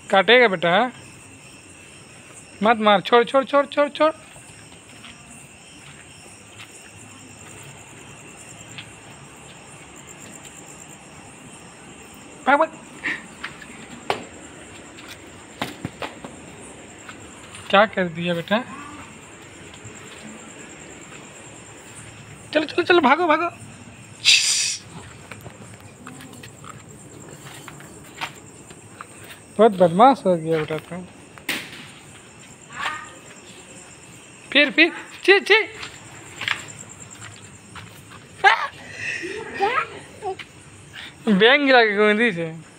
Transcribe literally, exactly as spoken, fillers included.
काटेगा बेटा, मत मार, छोड़ छोड़ छोड़ छोड़ छोड़। भाग भाग। क्या कर दिया बेटा? चलो चलो चलो, भागो भागो। बहुत बदमाश हो गया बेटा तुम। फिर फिर ची ची। बैंग गिरा के गोंदी से।